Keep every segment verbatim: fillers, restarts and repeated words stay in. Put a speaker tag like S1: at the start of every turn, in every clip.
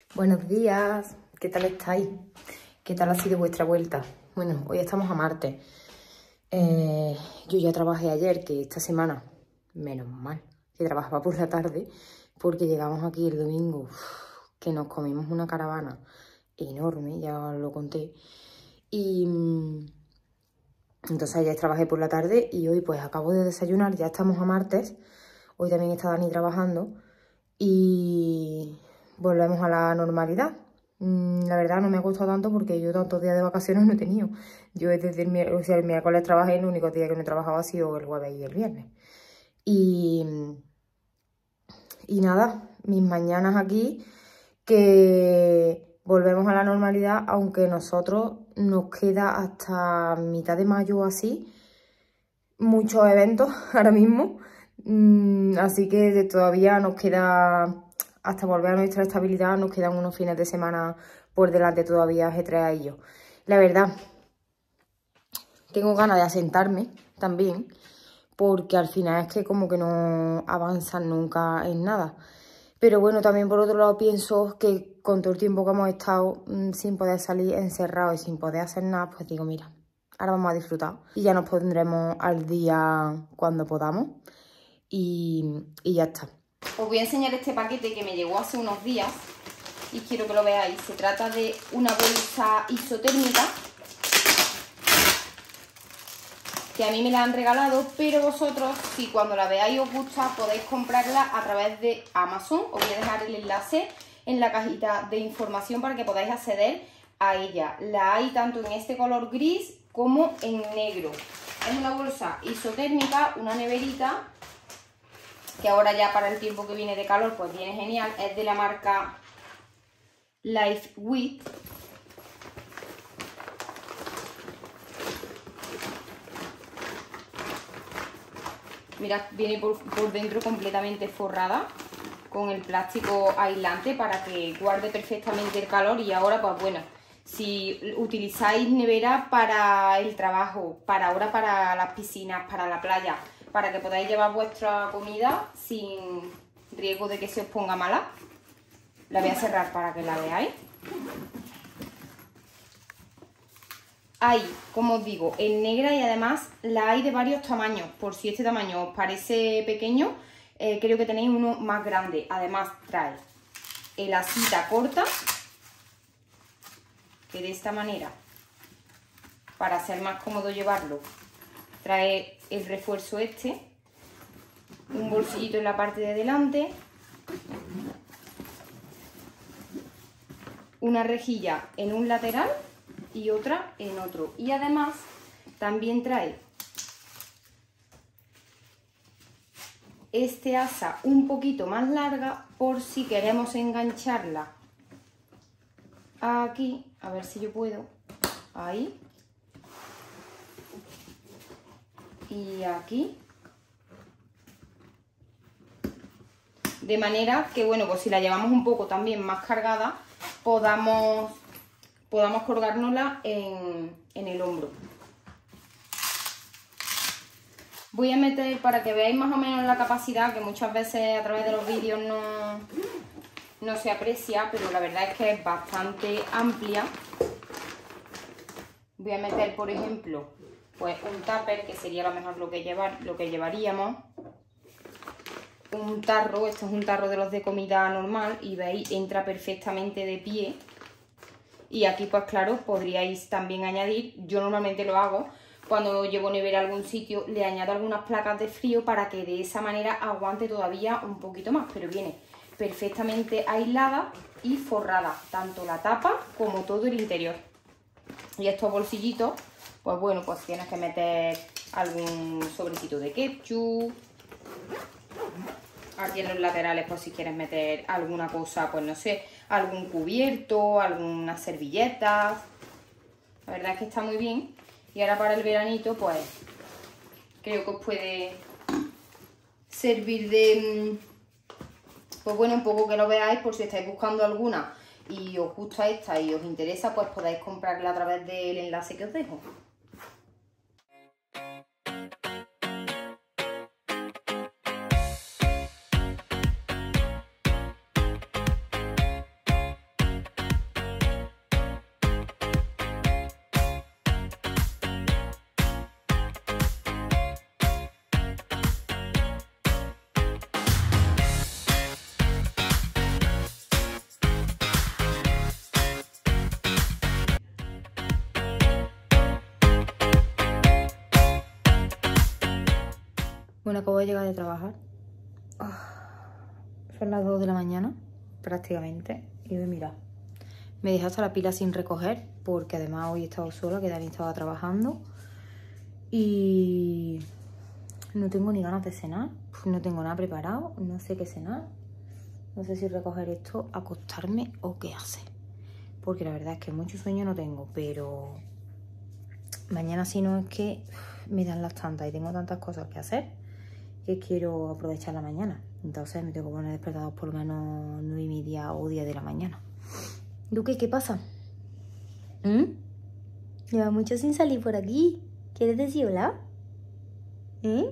S1: Buenos días, ¿qué tal estáis? ¿Qué tal ha sido vuestra vuelta? Bueno, hoy estamos a martes. Eh, yo ya trabajé ayer, que esta semana, menos mal, que trabajaba por la tarde, porque llegamos aquí el domingo, uf, que nos comimos una caravana enorme, ya os lo conté. Y mm, entonces ayer trabajé por la tarde y hoy pues acabo de desayunar, ya estamos a martes. Hoy también está Dani trabajando y volvemos a la normalidad. La verdad no me ha costado tanto porque yo tantos días de vacaciones no he tenido. Yo desde el, miércoles, o sea, el miércoles trabajé, el único día que no he trabajado ha sido el jueves y el viernes. Y, y nada, mis mañanas aquí, que volvemos a la normalidad, aunque nosotros nos queda hasta mitad de mayo o así, muchos eventos ahora mismo. Así que todavía nos queda, hasta volver a nuestra estabilidad, nos quedan unos fines de semana por delante todavía ajetreadillos. La verdad, tengo ganas de asentarme también, porque al final es que como que no avanzan nunca en nada. Pero bueno, también por otro lado pienso que con todo el tiempo que hemos estado mmm, sin poder salir encerrados y sin poder hacer nada, pues digo, mira, ahora vamos a disfrutar y ya nos pondremos al día cuando podamos y, y ya está. Os voy a enseñar este paquete que me llegó hace unos días y quiero que lo veáis. Se trata de una bolsa isotérmica que a mí me la han regalado, pero vosotros, si cuando la veáis os gusta, podéis comprarla a través de Amazon. Os voy a dejar el enlace en la cajita de información para que podáis acceder a ella. La hay tanto en este color gris como en negro. Es una bolsa isotérmica, una neverita, que ahora ya para el tiempo que viene de calor pues viene genial. Es de la marca LifeWith. Mirad, viene por, por dentro completamente forrada con el plástico aislante para que guarde perfectamente el calor. Y ahora pues bueno, si utilizáis nevera para el trabajo, para ahora para las piscinas, para la playa, para que podáis llevar vuestra comida sin riesgo de que se os ponga mala. La voy a cerrar para que la veáis. Hay, como os digo, en negra y además la hay de varios tamaños. Por si este tamaño os parece pequeño, eh, creo que tenéis uno más grande. Además trae el asita corta, que de esta manera, para ser más cómodo llevarlo, trae el refuerzo este, un bolsillito en la parte de delante, una rejilla en un lateral y otra en otro. Y además también trae este asa un poquito más larga por si queremos engancharla aquí. A ver si yo puedo. Ahí. Y aquí. De manera que, bueno, pues si la llevamos un poco también más cargada, podamos, podamos colgárnosla en, en el hombro. Voy a meter, para que veáis más o menos la capacidad, que muchas veces a través de los vídeos no, no se aprecia, pero la verdad es que es bastante amplia. Voy a meter, por ejemplo, pues un tupper, que sería a lo mejor lo que, llevar, lo que llevaríamos. Un tarro, esto es un tarro de los de comida normal y veis, entra perfectamente de pie. Y aquí pues claro, podríais también añadir, yo normalmente lo hago, cuando llevo nevera a algún sitio, le añado algunas placas de frío para que de esa manera aguante todavía un poquito más, pero viene perfectamente aislada y forrada, tanto la tapa como todo el interior. Y estos bolsillitos, pues bueno, pues tienes que meter algún sobrecito de ketchup. Aquí en los laterales, pues si quieres meter alguna cosa, pues no sé, algún cubierto, algunas servilletas. La verdad es que está muy bien. Y ahora para el veranito, pues creo que os puede servir de, pues bueno, un poco que lo veáis por si estáis buscando alguna y os gusta esta y os interesa, pues podáis comprarla a través del enlace que os dejo. Bueno, acabo de llegar de trabajar. Oh, son las dos de la mañana, prácticamente. Y voy a mirar. Me dejé hasta la pila sin recoger, porque además hoy he estado sola, que Dani estaba trabajando. Y no tengo ni ganas de cenar. No tengo nada preparado, no sé qué cenar. No sé si recoger esto, acostarme o qué hacer. Porque la verdad es que mucho sueño no tengo, pero mañana si no es que me dan las tantas y tengo tantas cosas que hacer que quiero aprovechar la mañana. Entonces me tengo que poner despertados por lo menos nueve y media o diez de la mañana. Duque, ¿qué pasa? ¿Mm? Lleva mucho sin salir por aquí. ¿Quieres decir hola? ¿Eh?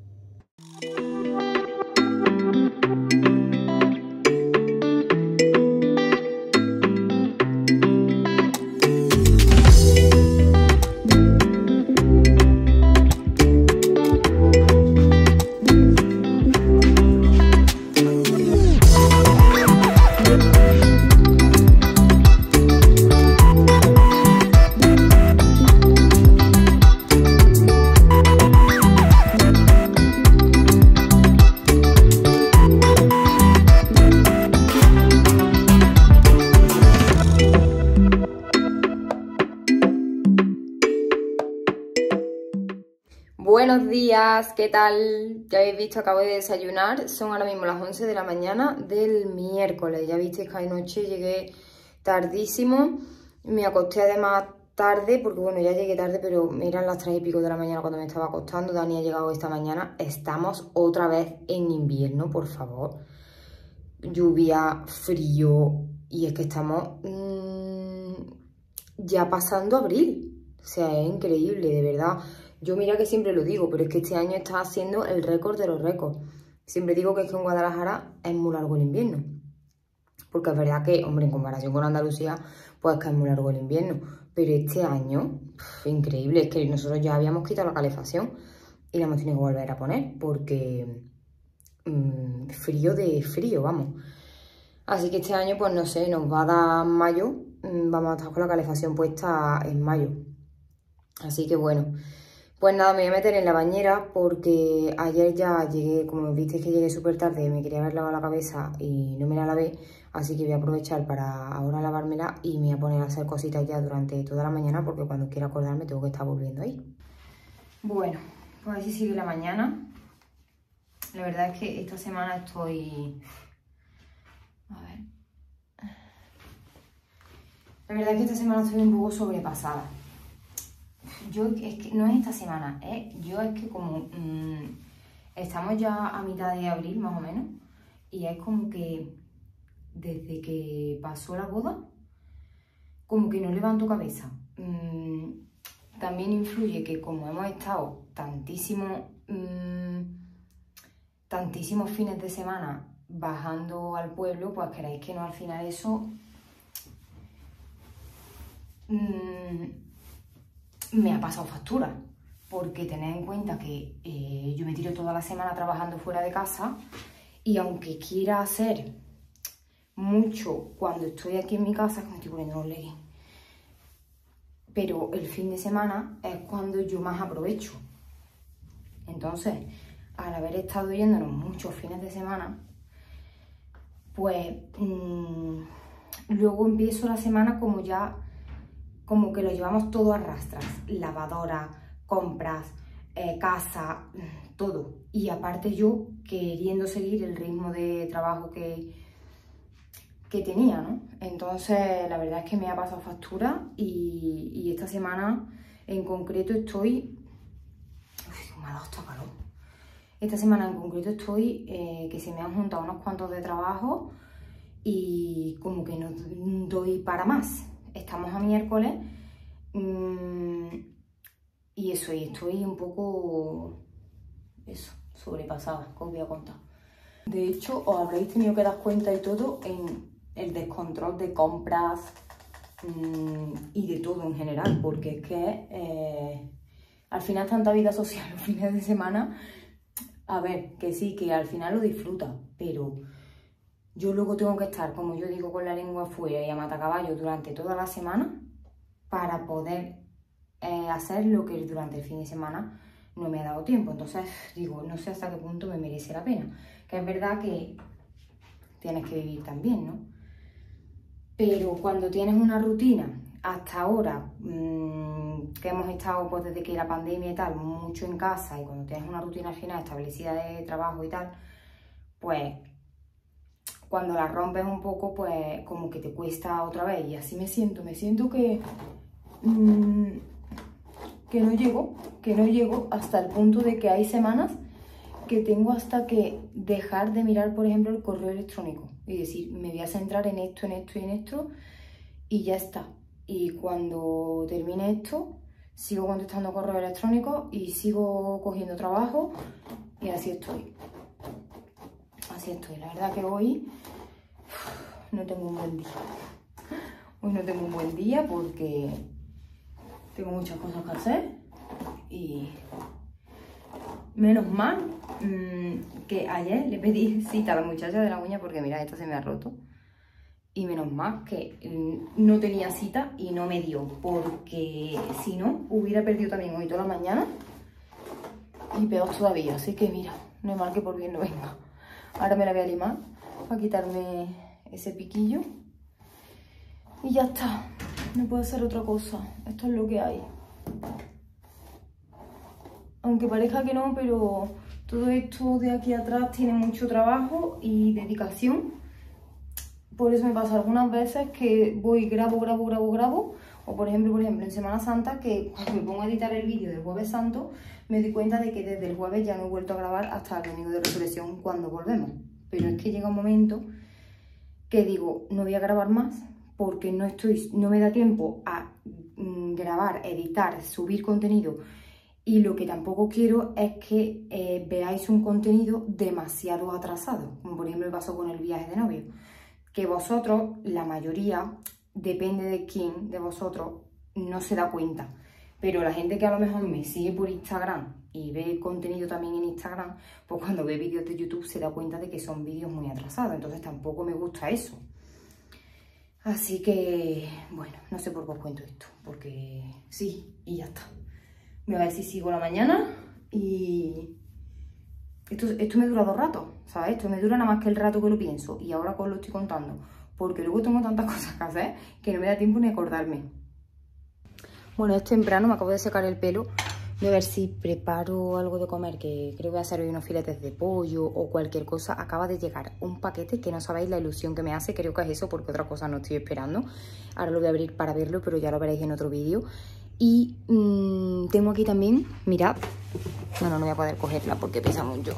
S1: Buenos días, ¿qué tal? Ya habéis visto, acabo de desayunar, son ahora mismo las once de la mañana del miércoles. Ya visteis que anoche llegué tardísimo, me acosté además tarde, porque bueno, ya llegué tarde, pero eran las tres y pico de la mañana cuando me estaba acostando. Dani ha llegado esta mañana, estamos otra vez en invierno, por favor. Lluvia, frío, y es que estamos mmm, ya pasando abril, o sea, es increíble, de verdad. Yo mira que siempre lo digo, pero es que este año está haciendo el récord de los récords. Siempre digo que es que en Guadalajara es muy largo el invierno. Porque es verdad que, hombre, en comparación con Andalucía, pues es que es muy largo el invierno. Pero este año, pff, increíble, es que nosotros ya habíamos quitado la calefacción y la hemos tenido que volver a poner porque mmm, frío de frío, vamos. Así que este año, pues no sé, nos va a dar mayo, mmm, vamos a estar con la calefacción puesta en mayo. Así que bueno. Pues nada, me voy a meter en la bañera porque ayer ya llegué, como viste que llegué súper tarde, me quería haber lavado la cabeza y no me la lavé, así que voy a aprovechar para ahora lavármela y me voy a poner a hacer cositas ya durante toda la mañana porque cuando quiera acordarme tengo que estar volviendo ahí. Bueno, pues así sigue la mañana. La verdad es que esta semana estoy... A ver... La verdad es que esta semana estoy un poco sobrepasada. Yo es que no es esta semana, ¿eh? Yo es que como mmm, estamos ya a mitad de abril más o menos y es como que desde que pasó la boda como que no levanto cabeza. Mm, también influye que como hemos estado tantísimo, mmm, tantísimos fines de semana bajando al pueblo, pues queréis que no, al final eso... Mmm, me ha pasado factura, porque tened en cuenta que eh, yo me tiro toda la semana trabajando fuera de casa y aunque quiera hacer mucho cuando estoy aquí en mi casa, es que me estoy poniendo un legging, pero el fin de semana es cuando yo más aprovecho. Entonces, al haber estado yéndonos muchos fines de semana, pues mmm, luego empiezo la semana como ya... como que lo llevamos todo a rastras, lavadora, compras, eh, casa, todo. Y aparte yo queriendo seguir el ritmo de trabajo que, que tenía, ¿no? Entonces la verdad es que me ha pasado factura y, y esta semana en concreto estoy... Uy, me ha dado hasta calor. Esta semana en concreto estoy eh, que se me han juntado unos cuantos de trabajo y como que no doy para más. Estamos a miércoles mmm, y eso, y estoy un poco, eso, sobrepasada, que os voy a contar. De hecho, os habréis tenido que dar cuenta y todo en el descontrol de compras mmm, y de todo en general, porque es que eh, al final tanta vida social los fines de semana, a ver, que sí, que al final lo disfruta, pero... yo luego tengo que estar, como yo digo, con la lengua afuera y a matacaballo durante toda la semana para poder eh, hacer lo que durante el fin de semana no me ha dado tiempo. Entonces digo, no sé hasta qué punto me merece la pena. Que es verdad que tienes que vivir también, ¿no? Pero cuando tienes una rutina, hasta ahora, mmm, que hemos estado pues desde que la pandemia y tal, mucho en casa, y cuando tienes una rutina al final establecida de trabajo y tal, pues cuando la rompes un poco, pues como que te cuesta otra vez. Y así me siento, me siento que, mmm, que no llego, que no llego hasta el punto de que hay semanas que tengo hasta que dejar de mirar, por ejemplo, el correo electrónico y decir, me voy a centrar en esto, en esto y en esto, y ya está. Y cuando termine esto, sigo contestando correo electrónico y sigo cogiendo trabajo, y así estoy. Así estoy. La verdad que hoy no tengo un buen día. Hoy no tengo un buen día porque tengo muchas cosas que hacer y menos mal mmm, que ayer le pedí cita a la muchacha de la uña porque mira, esto se me ha roto. Y menos mal que mmm, no tenía cita y no me dio, porque si no, hubiera perdido también hoy toda la mañana y peor todavía. Así que mira, no es mal que por bien no venga. Ahora me la voy a limar para quitarme ese piquillo y ya está. No puedo hacer otra cosa. Esto es lo que hay. Aunque parezca que no, pero todo esto de aquí atrás tiene mucho trabajo y dedicación. Por eso me pasa algunas veces que voy, grabo, grabo, grabo, grabo. O por ejemplo, por ejemplo, en Semana Santa, que cuando me pongo a editar el vídeo del Jueves Santo, me doy cuenta de que desde el jueves ya no he vuelto a grabar hasta el domingo de Resurrección cuando volvemos. Pero es que llega un momento que digo, no voy a grabar más porque no, estoy, no me da tiempo a mm, grabar, editar, subir contenido. Y lo que tampoco quiero es que eh, veáis un contenido demasiado atrasado, como por ejemplo me pasó con el viaje de novio. Que vosotros, la mayoría, depende de quién de vosotros, no se da cuenta. Pero la gente que a lo mejor me sigue por Instagram y ve contenido también en Instagram, pues cuando ve vídeos de YouTube se da cuenta de que son vídeos muy atrasados. Entonces tampoco me gusta eso. Así que, bueno, no sé por qué os cuento esto, porque sí, y ya está. Voy a ver si sigo la mañana y esto, esto me dura dos ratos, ¿sabes? Esto me dura nada más que el rato que lo pienso y ahora os lo estoy contando, porque luego tengo tantas cosas que hacer que no me da tiempo ni acordarme. Bueno, es temprano, me acabo de secar el pelo. Voy a ver si preparo algo de comer, que creo que voy a hacer hoy unos filetes de pollo o cualquier cosa. Acaba de llegar un paquete que no sabéis la ilusión que me hace, creo que es eso, porque otra cosa no estoy esperando. Ahora lo voy a abrir para verlo, pero ya lo veréis en otro vídeo. Y mmm, tengo aquí también, mirad, no, no, no voy a poder cogerla porque pesa mucho,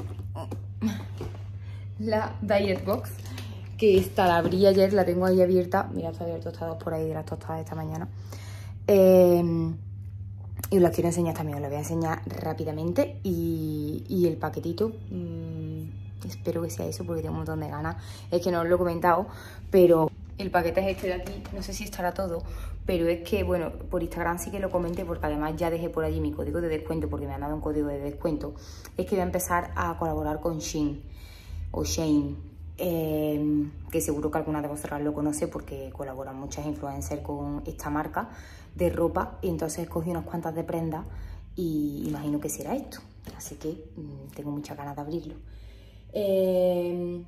S1: la Diet Box, que esta la abrí ayer, la tengo ahí abierta. Mirad, está abierto tostadas por ahí de las tostadas de esta mañana. Eh, y os las quiero enseñar también, os las voy a enseñar rápidamente. Y, y el paquetito, mmm, espero que sea eso porque tengo un montón de ganas. Es que no os lo he comentado, pero el paquete es este de aquí, no sé si estará todo. Pero es que, bueno, por Instagram sí que lo comenté porque además ya dejé por allí mi código de descuento porque me han dado un código de descuento. Es que voy a empezar a colaborar con Shein o Shein, eh, que seguro que alguna de vosotras lo conoce porque colaboran muchas influencers con esta marca de ropa. Y entonces cogí unas cuantas de prendas y imagino que será esto. Así que mmm, tengo muchas ganas de abrirlo. Eh,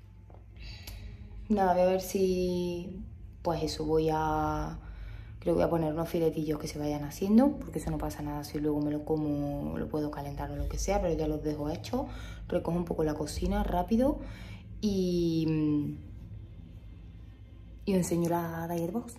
S1: nada, voy a ver si, pues eso, voy a... Creo que voy a poner unos filetillos que se vayan haciendo, porque eso no pasa nada si luego me lo como, lo puedo calentar o lo que sea, pero ya los dejo hechos. Recojo un poco la cocina rápido y, y os enseño la Diet Box.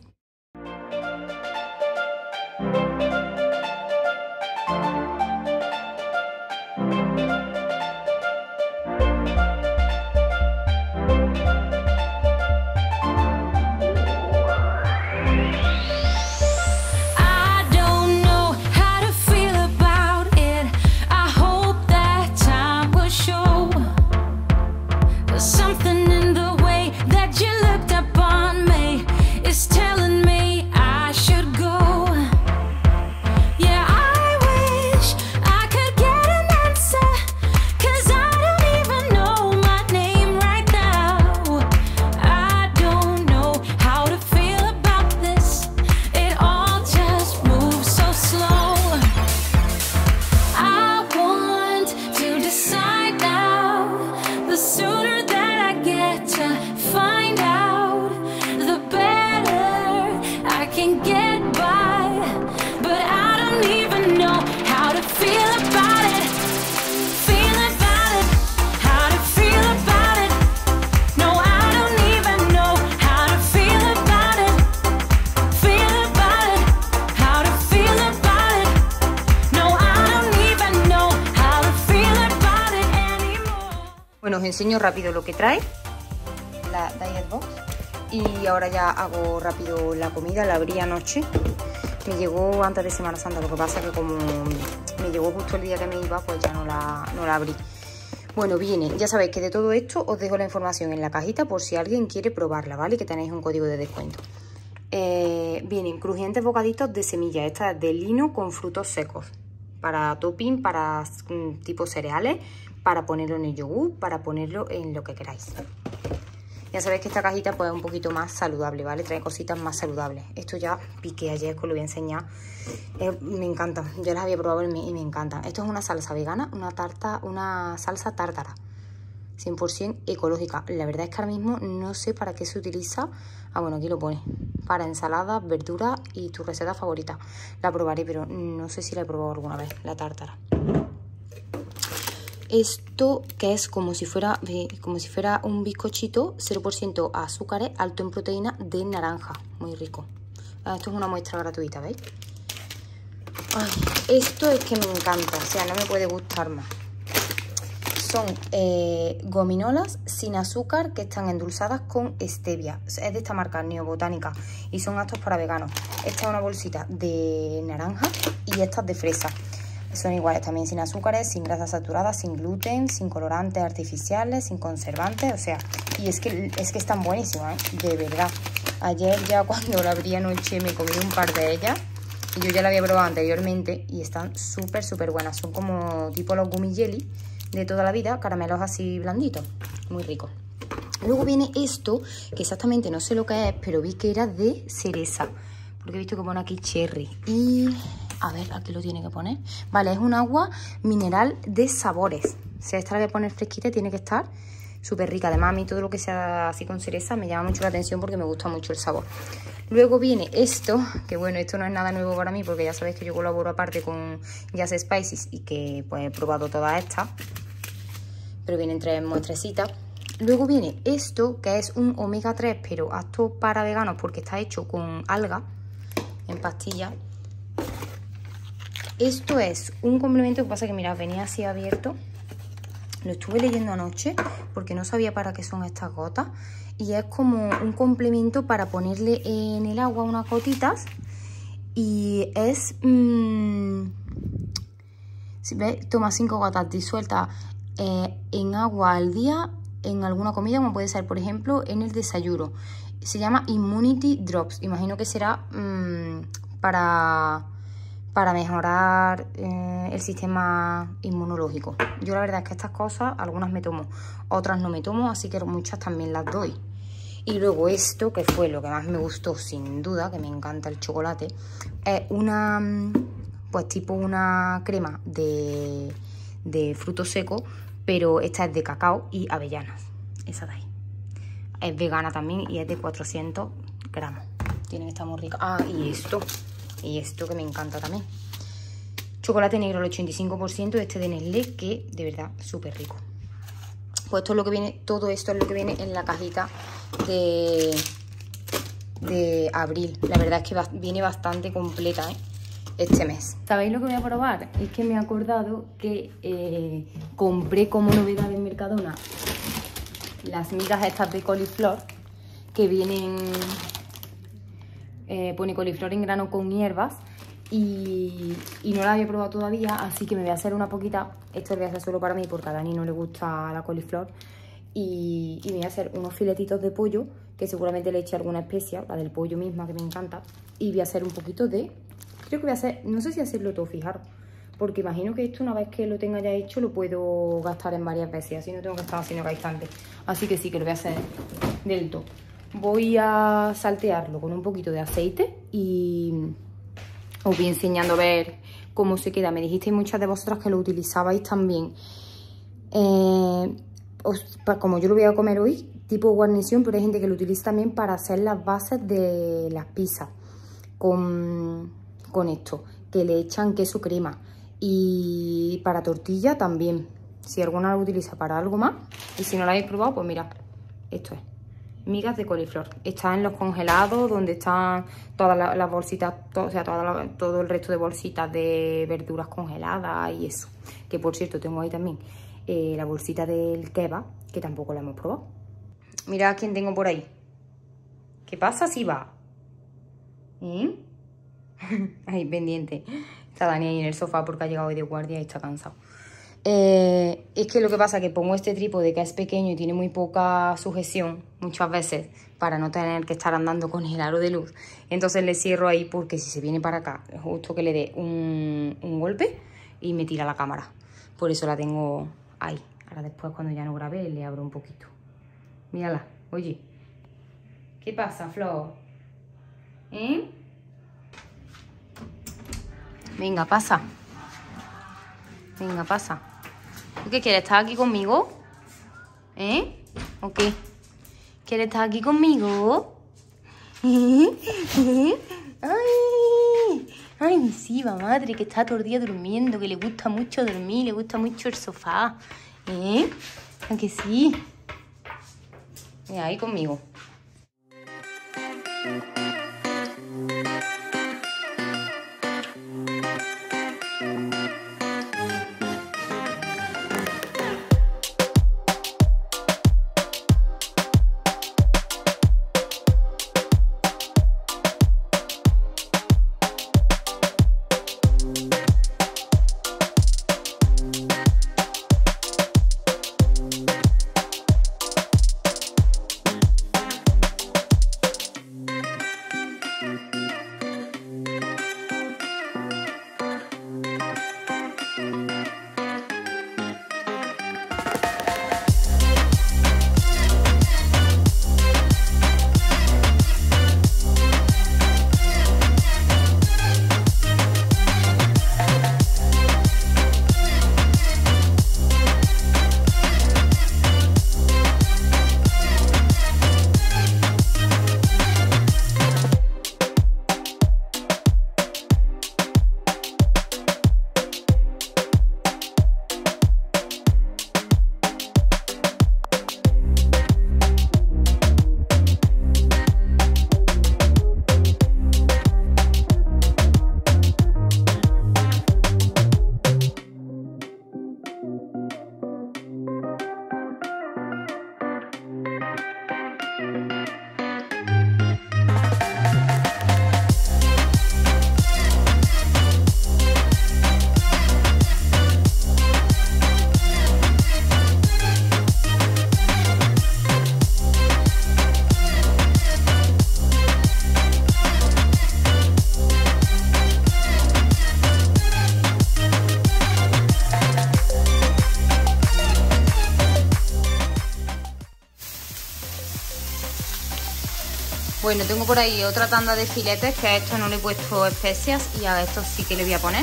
S1: enseño rápido lo que trae la Diet Box. Y ahora ya hago rápido la comida. La abrí anoche. Me llegó antes de Semana Santa. Lo que pasa es que como me llegó justo el día que me iba, pues ya no la, no la abrí. Bueno, viene, ya sabéis que de todo esto os dejo la información en la cajita por si alguien quiere probarla, ¿vale? Que tenéis un código de descuento. Eh, vienen crujientes bocaditos de semilla. Esta es de lino con frutos secos. Para topping, para mm, tipo cereales, para ponerlo en el yogur, para ponerlo en lo que queráis. Ya sabéis que esta cajita pues es un poquito más saludable, ¿vale? Trae cositas más saludables. Esto ya piqué ayer, os lo voy a enseñar. Eh, me encanta, yo las había probado y me, y me encantan. Esto es una salsa vegana, una tarta, una salsa tártara, cien por cien ecológica. La verdad es que ahora mismo no sé para qué se utiliza. Ah, bueno, aquí lo pone. Para ensaladas, verduras y tu receta favorita. La probaré, pero no sé si la he probado alguna vez, la tártara. Esto que es como si fuera eh, como si fuera un bizcochito, cero por ciento azúcares, alto en proteína de naranja. Muy rico. Ah, esto es una muestra gratuita, ¿veis? Ay, esto es que me encanta, o sea, no me puede gustar más. Son eh, gominolas sin azúcar que están endulzadas con stevia. Es de esta marca Neobotánica y son aptos para veganos. Esta es una bolsita de naranja y esta es de fresa. Son iguales también, sin azúcares, sin grasas saturadas, sin gluten, sin colorantes artificiales, sin conservantes, o sea, y es que, es que están buenísimas, ¿eh? De verdad. Ayer ya cuando la abrí anoche me comí un par de ellas y yo ya la había probado anteriormente y están súper, súper buenas. Son como tipo los gummy jelly de toda la vida, caramelos así blanditos, muy ricos. Luego viene esto, que exactamente no sé lo que es, pero vi que era de cereza, porque he visto que pone aquí cherry y... A ver, aquí lo tiene que poner. Vale, es un agua mineral de sabores. O sea, esta la voy a poner fresquita y tiene que estar súper rica. Además, a mí todo lo que sea así con cereza me llama mucho la atención porque me gusta mucho el sabor. Luego viene esto, que bueno, esto no es nada nuevo para mí porque ya sabéis que yo colaboro aparte con Just Spices y que pues he probado todas estas. Pero vienen tres muestrecitas. Luego viene esto, que es un omega tres, pero apto para veganos porque está hecho con alga en pastillas. Esto es un complemento que pasa que, mirad, venía así abierto. Lo estuve leyendo anoche porque no sabía para qué son estas gotas. Y es como un complemento para ponerle en el agua unas gotitas. Y es... Mmm, si ves, toma cinco gotas disueltas eh, en agua al día en alguna comida, como puede ser, por ejemplo, en el desayuno. Se llama Immunity Drops. Imagino que será mmm, para... para mejorar eh, el sistema inmunológico. Yo la verdad es que estas cosas, algunas me tomo, otras no me tomo, así que muchas también las doy. Y luego esto, que fue lo que más me gustó, sin duda, que me encanta el chocolate, es una, pues tipo una crema de, de frutos secos, pero esta es de cacao y avellanas, esa de ahí. Es vegana también y es de cuatrocientos gramos. Tiene que estar muy rica. Ah, y esto... Y esto que me encanta también. Chocolate negro al ochenta y cinco por ciento, este de Nestlé, que de verdad súper rico. Pues esto es lo que viene, todo esto es lo que viene en la cajita de, de abril. La verdad es que va, viene bastante completa, ¿eh? Este mes. ¿Sabéis lo que voy a probar? Es que me he acordado que eh, compré como novedad en Mercadona las migas estas de coliflor que vienen... Eh, pone coliflor en grano con hierbas y, y no la había probado todavía, así que me voy a hacer una poquita. Esto lo voy a hacer solo para mí porque a Dani no le gusta la coliflor y, y me voy a hacer unos filetitos de pollo que seguramente le eche alguna especia, la del pollo misma que me encanta, y voy a hacer un poquito de, creo que voy a hacer, no sé si hacerlo todo, fijaros, porque imagino que esto una vez que lo tenga ya hecho lo puedo gastar en varias veces, así no tengo que estar haciendo cada instante, así que sí que lo voy a hacer del todo. Voy a saltearlo con un poquito de aceite y os voy enseñando a ver cómo se queda. Me dijisteis muchas de vosotras que lo utilizabais también. Eh, os, como yo lo voy a comer hoy, tipo guarnición, pero hay gente que lo utiliza también para hacer las bases de las pizzas con, con esto, que le echan queso crema. Y para tortilla también, si alguna lo utiliza para algo más. Y si no lo habéis probado, pues mirad, esto es. Migas de coliflor. Está en los congelados donde están todas las, las bolsitas, to, o sea, toda la, todo el resto de bolsitas de verduras congeladas y eso. Que por cierto tengo ahí también eh, la bolsita del kebab, que tampoco la hemos probado. Mirad quién tengo por ahí. ¿Qué pasa si va? ¿Eh? Ahí, pendiente. Está Dani ahí en el sofá porque ha llegado hoy de guardia y está cansado. Eh, es que lo que pasa es que pongo este trípode que es pequeño y tiene muy poca sujeción muchas veces para no tener que estar andando con el aro de luz. Entonces le cierro ahí porque si se viene para acá, es justo que le dé un, un golpe y me tira la cámara. Por eso la tengo ahí. Ahora después cuando ya no grabé le abro un poquito. Mírala, oye. ¿Qué pasa, Flor? ¿Eh? Venga, pasa. Venga, pasa. ¿Tú qué quieres? ¿Estar aquí conmigo? ¿Eh? ¿O qué? ¿Quieres estar aquí conmigo? ¿Eh? ¿Eh? ¡Ay! ¡Ay, mi Siva, madre! Que está todo el día durmiendo, que le gusta mucho dormir, le gusta mucho el sofá. ¿Eh? ¿A que sí? Mira, ahí conmigo. Bueno, tengo por ahí otra tanda de filetes, que a esto no le he puesto especias y a estos sí que le voy a poner.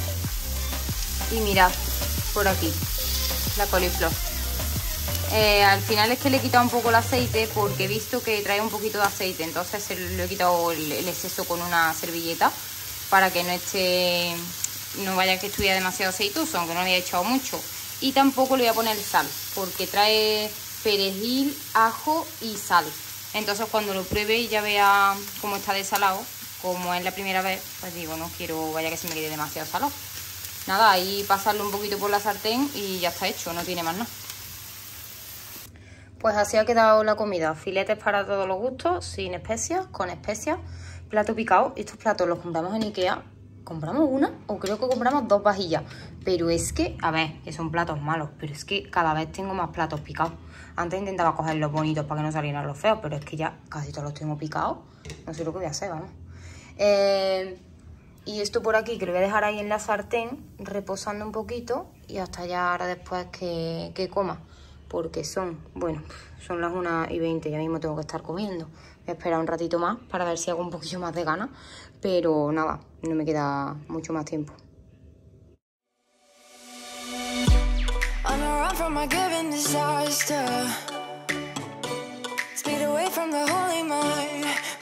S1: Y mirad, por aquí, la coliflor. Eh, al final es que le he quitado un poco el aceite porque he visto que trae un poquito de aceite, entonces le he quitado el, el exceso con una servilleta para que no esté, no vaya que estuviera demasiado aceitoso, aunque no le haya echado mucho. Y tampoco le voy a poner sal porque trae perejil, ajo y sal. Entonces cuando lo pruebe y ya vea cómo está de salado, como es la primera vez, pues digo, no quiero vaya que se me quede demasiado salado. Nada, ahí pasarlo un poquito por la sartén y ya está hecho, no tiene más nada. Pues así ha quedado la comida. Filetes para todos los gustos, sin especias, con especias, plato picado. Estos platos los compramos en Ikea. ¿Compramos una? O creo que compramos dos vajillas. Pero es que, a ver, que son platos malos, pero es que cada vez tengo más platos picados. Antes intentaba coger los bonitos para que no salieran los feos, pero es que ya casi todos los tengo picados. No sé lo que voy a hacer, vamos. Eh, y esto por aquí, que lo voy a dejar ahí en la sartén, reposando un poquito. Y hasta ya ahora después que, que coma. Porque son, bueno, son las una y veinte, ya mismo tengo que estar comiendo. Voy a esperar un ratito más para ver si hago un poquillo más de ganas. Pero nada, no me queda mucho más tiempo. On a run from my given disaster, speed away from the holy mind.